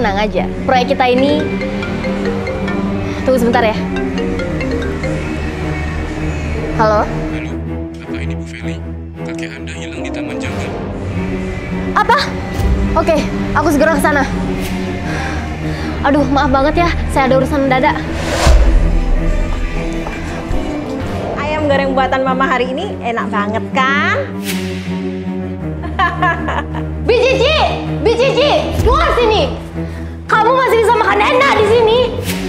tenang aja. Proyek kita ini... Tunggu sebentar ya. Halo? Halo, apa ini Bu Feli? Kakek Anda hilang di Taman Janggal. Apa? Oke, aku segera ke sana. Aduh, maaf banget ya, saya ada urusan mendadak. Ayam goreng buatan Mama hari ini enak banget kan? Bicici, keluar sini. Kamu masih bisa makan enak di sini.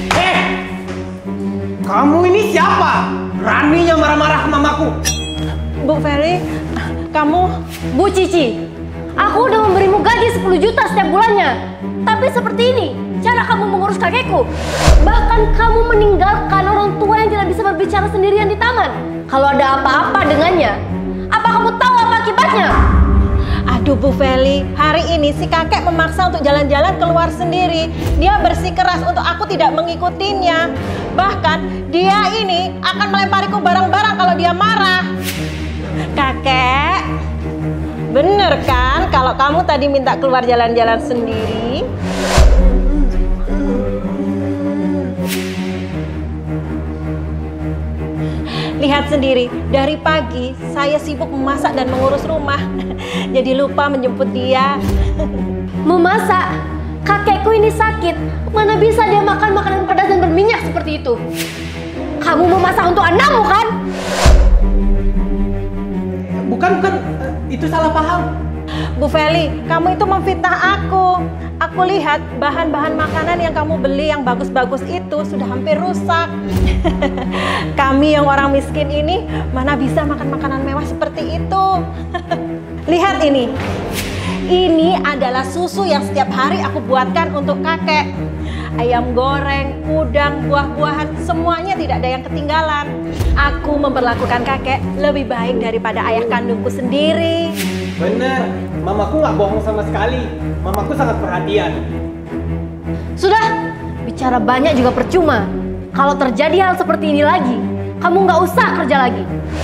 Kamu ini siapa? Beraninya marah-marah ke mamaku. Bu Feli, kamu... Bu Cici, aku udah memberimu gaji 10 juta setiap bulannya. Tapi seperti ini cara kamu mengurus kakekku. Bahkan kamu meninggalkan orang tua yang tidak bisa berbicara sendirian di taman. Kalau ada apa-apa dengannya, apa kamu tahu apa akibatnya? Aduh Bu Feli, hari ini si kakek memaksa untuk jalan-jalan keluar sendiri. Dia bersikeras untuk aku tidak mengikutinya. Bahkan dia ini akan melempariku barang-barang kalau dia marah. Kakek, bener kan kalau kamu tadi minta keluar jalan-jalan sendiri? Lihat sendiri, dari pagi saya sibuk memasak dan mengurus rumah. Jadi lupa menjemput dia. Memasak? Kakekku ini sakit. Mana bisa dia makan makanan pedas dan berminyak seperti itu? Kamu memasak untuk anakmu kan? Bukan, itu salah paham. Bu Feli, kamu itu memfitnah aku. Aku lihat bahan-bahan makanan yang kamu beli yang bagus-bagus itu sudah hampir rusak. Kami yang orang miskin ini mana bisa makan makanan mewah seperti itu. Lihat ini. Ini adalah susu yang setiap hari aku buatkan untuk kakek. Ayam goreng, udang, buah-buahan, semuanya tidak ada yang ketinggalan. Aku memperlakukan kakek lebih baik daripada ayah kandungku sendiri. Bener, mamaku nggak bohong sama sekali. Mamaku sangat perhatian. Sudah, bicara banyak juga percuma. Kalau terjadi hal seperti ini lagi, kamu nggak usah kerja lagi.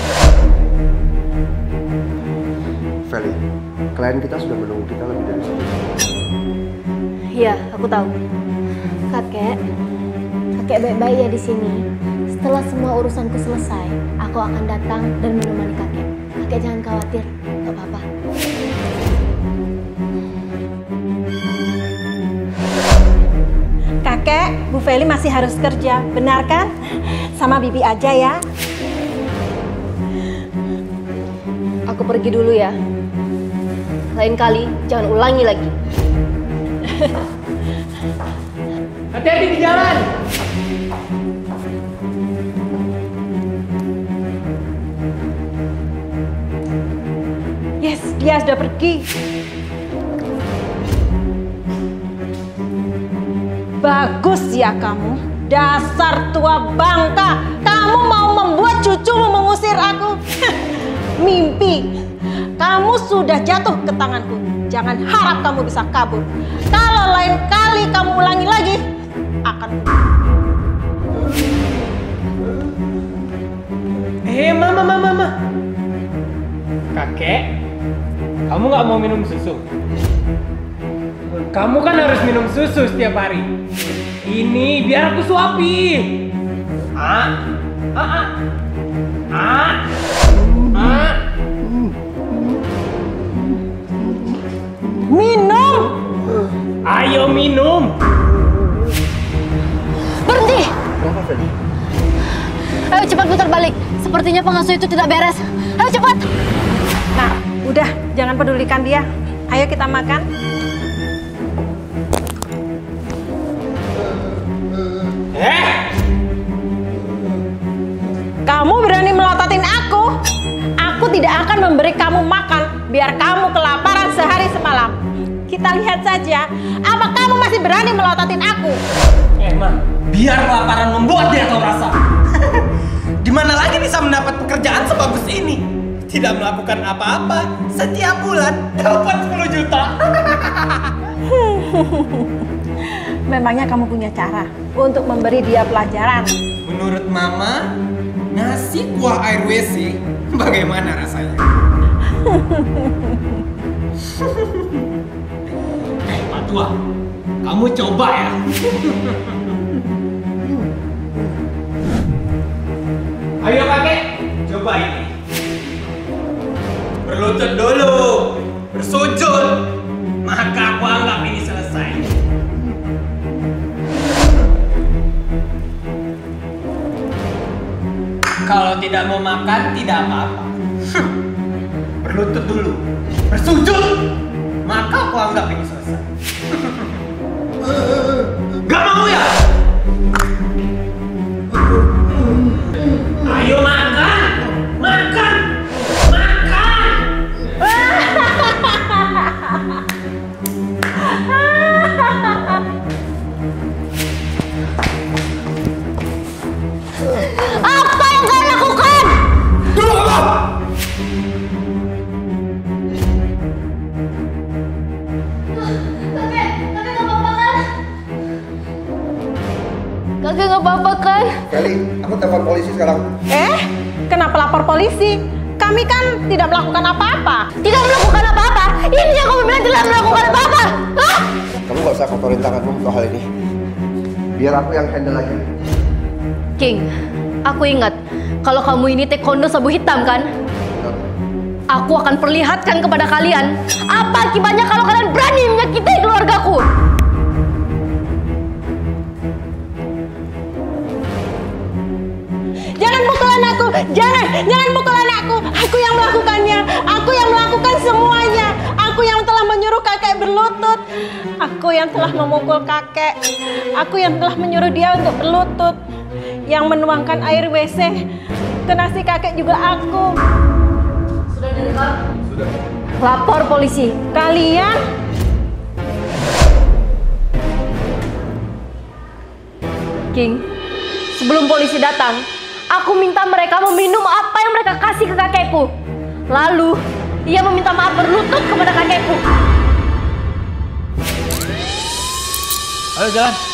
Feli, klien kita sudah menunggu kita lebih dari satu jam. Iya, aku tahu. Kakek baik-baik ya di sini. Setelah semua urusanku selesai, aku akan datang dan menemani kakek. Kakek jangan khawatir, nggak apa-apa. Kakek, Bu Feli masih harus kerja, benar kan? Sama Bibi aja ya. Aku pergi dulu ya. Lain kali jangan ulangi lagi. Hati-hati di jalan. Yes, dia sudah pergi. Bagus ya kamu, dasar tua bangka. Kamu mau membuat cucumu mengusir aku. Mimpi. Kamu sudah jatuh ke tanganku. Jangan harap kamu bisa kabur. Kalau lain kali kamu ulangi lagi, akan... Mama. Kakek, kamu nggak mau minum susu? Kamu kan harus minum susu setiap hari. Ini biar aku suapi. Minum! Ayo minum. Berhenti! Kenapa, Feli? Ayo cepat putar balik. Sepertinya pengasuh itu tidak beres. Ayo cepat! Nah, udah, jangan pedulikan dia. Ayo kita makan. Kamu berani melototin aku? Aku tidak akan memberi kamu makan biar kamu kelaparan sehari semalam. Kita lihat saja, apa kamu masih berani melototin aku? Ma, biar kelaparan membuat dia tahu rasa. Di mana lagi bisa mendapat pekerjaan sebagus ini? Tidak melakukan apa-apa, setiap bulan dapat 10 juta. Memangnya kamu punya cara untuk memberi dia pelajaran? Menurut Mama, nasi kuah air WC bagaimana rasanya? Pak Tua, Kamu coba ya. Ayo kakek, coba ini. Berlutut dulu, bersujud, maka aku anggap ini selesai. Kalau tidak mau makan, tidak apa-apa. Berlutut dulu, bersujud, maka aku anggap ini selesai. Gak mau ya? Ayo makan, makan, makan. Apa yang kalian lakukan? Dulu kamu. Kakek nggak apa-apa kan? Feli, aku telepon polisi sekarang. Kenapa lapor polisi? Kami kan tidak melakukan apa-apa. Tidak melakukan apa-apa. Ini yang kamu bilang tidak melakukan apa-apa. Hah? Kamu gak usah kotorin tanganmu untuk hal ini. Biar aku yang handle lagi. King, aku ingat kalau kamu ini taekwondo sabu hitam kan? Aku akan perlihatkan kepada kalian apa akibatnya kalau kalian berani menyakiti keluargaku. Jangan pukul anakku, jangan pukul anakku. Aku yang melakukannya, aku yang melakukan semuanya. Aku yang telah menyuruh kakek berlutut. Aku yang telah memukul kakek. Aku yang telah menyuruh dia untuk berlutut. Yang menuangkan air WC ke nasi kakek juga aku. Sudah direkam? Sudah. Lapor polisi. Kalian King, sebelum polisi datang, aku minta mereka meminum apa yang mereka kasih ke kakekku. Lalu, ia meminta maaf berlutut kepada kakekku. Ayo jalan.